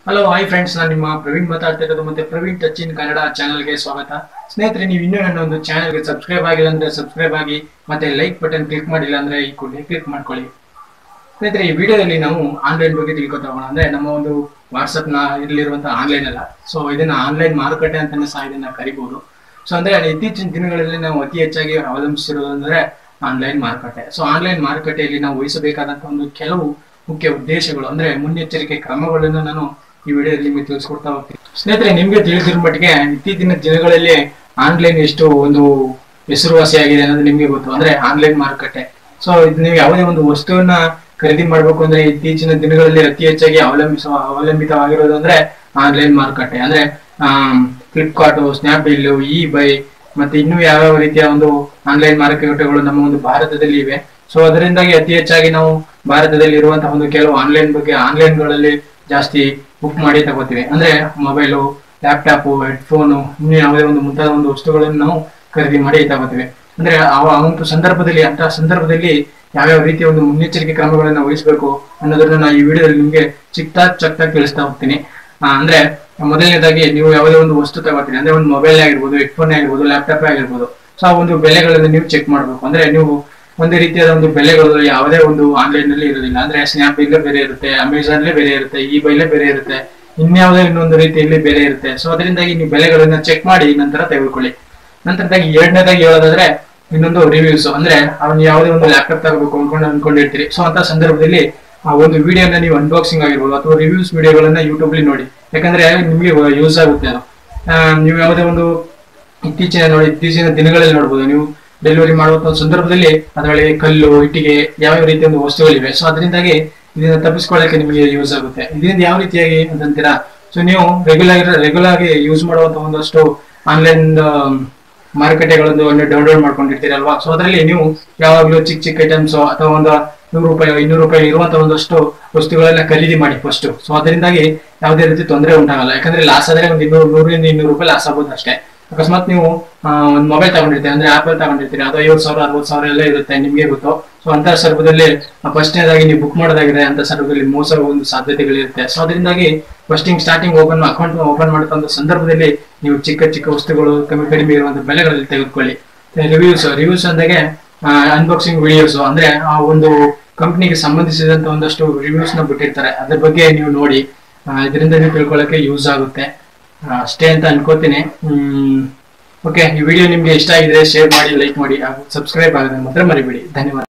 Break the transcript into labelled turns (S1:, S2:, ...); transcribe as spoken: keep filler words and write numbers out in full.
S1: Hello hi friends, ನಾನು ನಿಮ್ಮ ಪ್ರವೀಣ್ ಮಾತಾಡ್ತಾ ಇರೋದು. ಮತ್ತೆ ಪ್ರವೀಣ್ ಟಚ್ ಇನ್ ಕನ್ನಡ ಚಾನಲ್ಗೆ ಸ್ವಾಗತ. ಸ್ನೇಹಿತರೆ, ನೀವು ಇನ್ನೂ ನನ್ನ ಒಂದು ಚಾನಲ್ಗೆ ಸಬ್ಸ್ಕ್ರೈಬ್ ಆಗಿಲ್ಲ ಅಂದ್ರೆ ಸಬ್ಸ್ಕ್ರೈಬ್ ಆಗಿ, ಮತ್ತೆ ಲೈಕ್ ಬಟನ್ ಕ್ಲಿಕ್ ಮಾಡಿಲ್ಲ ಅಂದ್ರೆ ಈ ಕೂಡಲೇ ಕ್ಲಿಕ್ ಮಾಡ್ಕೊಳ್ಳಿ. ಸ್ನೇಹಿತರೆ, ಈ ವಿಡಿಯೋದಲ್ಲಿ ನಾವು ಆನ್ಲೈನ್ ಬಗ್ಗೆ ತಿಳ್ಕೊತಾ ಹೋಗೋಣ. ಅಂದ್ರೆ ನಮ್ಮ ಒಂದು ವಾಟ್ಸಪ್ ನ ಇರಲಿರುವಂತಹ ಆನ್ಲೈನ್ ಅಲ್ಲ, ಸೊ ಇದನ್ನ ಆನ್ಲೈನ್ ಮಾರುಕಟ್ಟೆ ಅಂತಾನೆ ಸಹ ಇದನ್ನ ಕರಿಬಹುದು. ಸೊ ಅಂದ್ರೆ ಇತ್ತೀಚಿನ ದಿನಗಳಲ್ಲಿ ನಾವು ಅತಿ ಹೆಚ್ಚಾಗಿ ಅವಲಂಬಿಸಿರೋದು ಅಂದ್ರೆ ಆನ್ಲೈನ್ ಮಾರುಕಟ್ಟೆ. ಸೊ ಆನ್ಲೈನ್ ಮಾರುಕಟ್ಟೆಯಲ್ಲಿ ನಾವು ವಹಿಸಬೇಕಾದಂತಹ ಒಂದು ಕೆಲವು ಮುಖ್ಯ ಉದ್ದೇಶಗಳು ಅಂದ್ರೆ ಮುನ್ನೆಚ್ಚರಿಕೆ ಕ್ರಮಗಳನ್ನು ನಾನು ಈ ವಿಡಿಯೋದಲ್ಲಿ ನಿಮಗೆ ತಿಳಿಸ್ಕೊಡ್ತಾ ಹೋಗ್ತೀನಿ. ಸ್ನೇಹಿತರೆ, ನಿಮ್ಗೆ ತಿಳಿದಿರೋ ಮಟ್ಟಿಗೆ ಇತ್ತೀಚಿನ ದಿನಗಳಲ್ಲಿ ಆನ್ಲೈನ್ ಎಷ್ಟು ಒಂದು ಹೆಸರುವಾಸಿಯಾಗಿದೆ ಅನ್ನೋದು ನಿಮ್ಗೆ ಗೊತ್ತು. ಅಂದ್ರೆ ಆನ್ಲೈನ್ ಮಾರುಕಟ್ಟೆ. ಸೊ ಇದು ನೀವು ಯಾವುದೇ ಒಂದು ವಸ್ತುವನ್ನ ಖರೀದಿ ಮಾಡ್ಬೇಕು ಅಂದ್ರೆ ಇತ್ತೀಚಿನ ದಿನಗಳಲ್ಲಿ ಅತಿ ಹೆಚ್ಚಾಗಿ ಅವಲಂಬಿಸುವ ಅವಲಂಬಿತವಾಗಿರೋದು ಅಂದ್ರೆ ಆನ್ಲೈನ್ ಮಾರುಕಟ್ಟೆ. ಅಂದ್ರೆ ಫ್ಲಿಪ್ಕಾರ್ಟ್, ಸ್ನ್ಯಾಪ್ಡೀಲ್, ಇ ಬೈ ಮತ್ತೆ ಇನ್ನೂ ಯಾವ್ಯಾವ ರೀತಿಯ ಒಂದು ಆನ್ಲೈನ್ ಮಾರುಕಟ್ಟೆಗಳು ನಮ್ಮ ಒಂದು ಭಾರತದಲ್ಲಿ ಇವೆ. ಸೊ ಅದರಿಂದಾಗಿ ಅತಿ ಹೆಚ್ಚಾಗಿ ನಾವು ಭಾರತದಲ್ಲಿ ಇರುವಂತಹ ಒಂದು ಕೆಲವು ಆನ್ಲೈನ್ ಬಗ್ಗೆ ಆನ್ಲೈನ್ಗಳಲ್ಲಿ ಜಾಸ್ತಿ ಬುಕ್ ಮಾಡಿ ತಗೋತೀವಿ. ಅಂದ್ರೆ ಮೊಬೈಲು, ಲ್ಯಾಪ್ಟಾಪ್, ಹೆಡ್ಫೋನು, ಇನ್ನು ಯಾವುದೇ ಒಂದು ಮುಂತಾದ ಒಂದು ವಸ್ತುಗಳನ್ನು ನಾವು ಖರೀದಿ ಮಾಡಿ ತಗೋತೀವಿ. ಅಂದ್ರೆ ಆ ಒಂದು ಸಂದರ್ಭದಲ್ಲಿ ಅಂತಹ ಸಂದರ್ಭದಲ್ಲಿ ಯಾವ್ಯಾವ ರೀತಿಯ ಒಂದು ಮುನ್ನೆಚ್ಚರಿಕೆ ಕ್ರಮಗಳನ್ನ ವಹಿಸಬೇಕು ಅನ್ನೋದನ್ನ ನಾನು ಈ ವಿಡಿಯೋದಲ್ಲಿ ನಿಮ್ಗೆ ಚಿಕ್ತಾ ಚಕ್ತಾ ತಿಳಿಸ್ತಾ ಹೋಗ್ತೀನಿ. ಆ ಅಂದ್ರೆ ಮೊದಲನೇದಾಗಿ ನೀವು ಯಾವುದೇ ಒಂದು ವಸ್ತು ತಗೋತೀರಿ ಅಂದ್ರೆ ಒಂದು ಮೊಬೈಲ್ ಆಗಿರ್ಬೋದು, ಹೆಡ್ಫೋನ್ ಆಗಿರ್ಬೋದು, ಲ್ಯಾಪ್ಟಾಪ್ ಆಗಿರ್ಬೋದು. ಸೊ ಆ ಒಂದು ಬೆಲೆಗಳನ್ನು ನೀವು ಚೆಕ್ ಮಾಡ್ಬೇಕು. ಅಂದ್ರೆ ನೀವು ಒಂದೇ ರೀತಿಯಾದ ಒಂದು ಬೆಲೆಗಳು ಯಾವುದೇ ಒಂದು ಆನ್ಲೈನ್ ನಲ್ಲಿ ಇರೋದಿಲ್ಲ. ಅಂದ್ರೆ ಸ್ನ್ಯಾಪ್ಡೀಲ್ ಬೇರೆ ಇರುತ್ತೆ, ಅಮೆಝಾನ್ ಬೇರೆ ಇರುತ್ತೆ, ಇ ಬೈಲೇ ಬೇರೆ ಇರುತ್ತೆ, ಇನ್ಯಾವುದೇ ಇನ್ನೊಂದು ರೀತಿಯಲ್ಲಿ ಬೇರೆ ಇರುತ್ತೆ. ಸೊ ಅದರಿಂದಾಗಿ ನೀವು ಬೆಲೆಗಳನ್ನ ಚೆಕ್ ಮಾಡಿ ನಂತರ ತೆಗೆದುಕೊಳ್ಳಿ. ನಂತರದಾಗಿ ಎರಡನೇದಾಗಿ ಹೇಳೋದಾದ್ರೆ ಇನ್ನೊಂದು ರಿವ್ಯೂಸ್. ಅಂದ್ರೆ ಅವ್ನು ಯಾವುದೇ ಒಂದು ಲ್ಯಾಪ್ಟಾಪ್ ತಗೋಬೇಕು ಅನ್ಕೊಂಡು ಅನ್ಕೊಂಡಿರ್ತೀರಿ. ಸೊ ಅಂತ ಸಂದರ್ಭದಲ್ಲಿ ಆ ಒಂದು ವಿಡಿಯೋನ ನೀವು ಅನ್ಬಾಕ್ಸಿಂಗ್ ಆಗಿರ್ಬೋದು ಅಥವಾ ರಿವ್ಯೂಸ್ ವಿಡಿಯೋಗಳನ್ನ ಯೂಟ್ಯೂಬ್ ಅಲ್ಲಿ ನೋಡಿ. ಯಾಕಂದ್ರೆ ನಿಮ್ಗೆ ಯೂಸ್ ಆಗುತ್ತೆ ಅದು. ನೀವು ಯಾವುದೇ ಒಂದು ಇತ್ತೀಚಿನ ನೋಡಿ ಇತ್ತೀಚಿನ ದಿನಗಳಲ್ಲಿ ನೋಡ್ಬೋದು, ನೀವು ಡೆಲಿವರಿ ಮಾಡುವಂತ ಸಂದರ್ಭದಲ್ಲಿ ಅದರೊಳಗೆ ಕಲ್ಲು, ಇಟ್ಟಿಗೆ, ಯಾವ ರೀತಿಯ ಒಂದು ವಸ್ತುಗಳಿವೆ. ಸೊ ಅದರಿಂದಾಗಿ ಇದನ್ನ ತಪ್ಪಿಸ್ಕೊಳ್ಳಕ್ಕೆ ನಿಮಗೆ ಯೂಸ್ ಆಗುತ್ತೆ. ಇದರಿಂದ ಯಾವ ರೀತಿಯಾಗಿ ಅಂತೀರಾ, ಸೊ ನೀವು ರೆಗ್ಯುಲರ್ ರೆಗ್ಯುಲರ್ ಆಗಿ ಯೂಸ್ ಮಾಡುವಂತ ಒಂದಷ್ಟು ಆನ್ಲೈನ್ ಮಾರುಕಟ್ಟೆಗಳನ್ನು ಡೌನ್ಲೋಡ್ ಮಾಡ್ಕೊಂಡಿರ್ತೀರಲ್ವಾ. ಸೊ ಅದರಲ್ಲಿ ನೀವು ಯಾವಾಗಲೂ ಚಿಕ್ಕ ಚಿಕ್ಕ ಐಟಮ್ಸ್ ಅಥವಾ ಒಂದು ನೂರು ರೂಪಾಯಿ ಇನ್ನೂರು ರೂಪಾಯಿ ಇರುವಂತಹ ಒಂದಷ್ಟು ವಸ್ತುಗಳನ್ನ ಖರೀದಿ ಮಾಡಿ ಫಸ್ಟ್. ಸೊ ಅದರಿಂದಾಗಿ ಯಾವುದೇ ರೀತಿ ತೊಂದರೆ ಉಂಟಾಗಲ್ಲ. ಯಾಕಂದ್ರೆ ಲಾಸ್ ಆದ್ರೆ ಒಂದು ಇನ್ನೂರು ನೂರಿಂದ ಇನ್ನೂರು ರೂಪಾಯಿ ಲಾಸ್ ಆಗ್ಬೋದು ಅಷ್ಟೇ. ಅಕಸ್ಮಾತ್ ನೀವು ಒಂದು ಮೊಬೈಲ್ ತಗೊಂಡಿರ್ತೀರಿ ಅಂದ್ರೆ ಆಪಲ್ ತಗೊಂಡಿರ್ತೀರಿ, ಅದು ಐವತ್ತು ಸಾವಿರ ಅರವತ್ತು ಸಾವಿರ ಎಲ್ಲ ಇರುತ್ತೆ, ನಿಮ್ಗೆ ಗೊತ್ತು. ಸೊ ಅಂತ ಸಂದರ್ಭದಲ್ಲಿ ಫಸ್ಟ್ನೇದಾಗಿ ನೀವು ಬುಕ್ ಮಾಡೋದಾಗಿದೆ ಅಂತ ಸಂದರ್ಭದಲ್ಲಿ ಮೋಸ ಒಂದು ಸಾಧ್ಯತೆಗಳಿರುತ್ತೆ. ಸೊ ಅದರಿಂದಾಗಿ ಫಸ್ಟಿಂಗ್ ಸ್ಟಾರ್ಟಿಂಗ್ ಓಪನ್ ಅಕೌಂಟ್ ಓಪನ್ ಮಾಡುವಂತ ಸಂದರ್ಭದಲ್ಲಿ ನೀವು ಚಿಕ್ಕ ಚಿಕ್ಕ ವಸ್ತುಗಳು ಕಮ್ಮಿ ಕಡಿಮೆ ಇರುವಂತಹ ಬೆಲೆಗಳಲ್ಲಿ ತೆಗೆದುಕೊಳ್ಳಿ. ರಿವ್ಯೂಸ್ ರಿವ್ಯೂಸ್ ಅಂದಾಗೆ ಅನ್ಬಾಕ್ಸಿಂಗ್ ವಿಡಿಯೋಸ್ ಅಂದ್ರೆ ಆ ಒಂದು ಕಂಪ್ನಿಗೆ ಸಂಬಂಧಿಸಿದಂತ ಒಂದಷ್ಟು ರಿವ್ಯೂಸ್ ನ ಬಿಟ್ಟಿರ್ತಾರೆ, ಅದ್ರ ಬಗ್ಗೆ ನೀವು ನೋಡಿ. ಇದರಿಂದ ನೀವು ತಿಳ್ಕೊಳ್ಳಕ್ಕೆ ಯೂಸ್ ಆಗುತ್ತೆ ಅಷ್ಟೇ ಅಂತ ಅನ್ಕೋತೀನಿ. ಹ್ಮ್ ಓಕೆ, ಈ ವಿಡಿಯೋ ನಿಮ್ಗೆ ಇಷ್ಟ ಆಗಿದ್ರೆ ಶೇರ್ ಮಾಡಿ, ಲೈಕ್ ಮಾಡಿ ಹಾಗೂ ಸಬ್ಸ್ಕ್ರೈಬ್ ಆಗೋದನ್ನ ಮಾತ್ರ ಮರಿಬೇಡಿ. ಧನ್ಯವಾದ.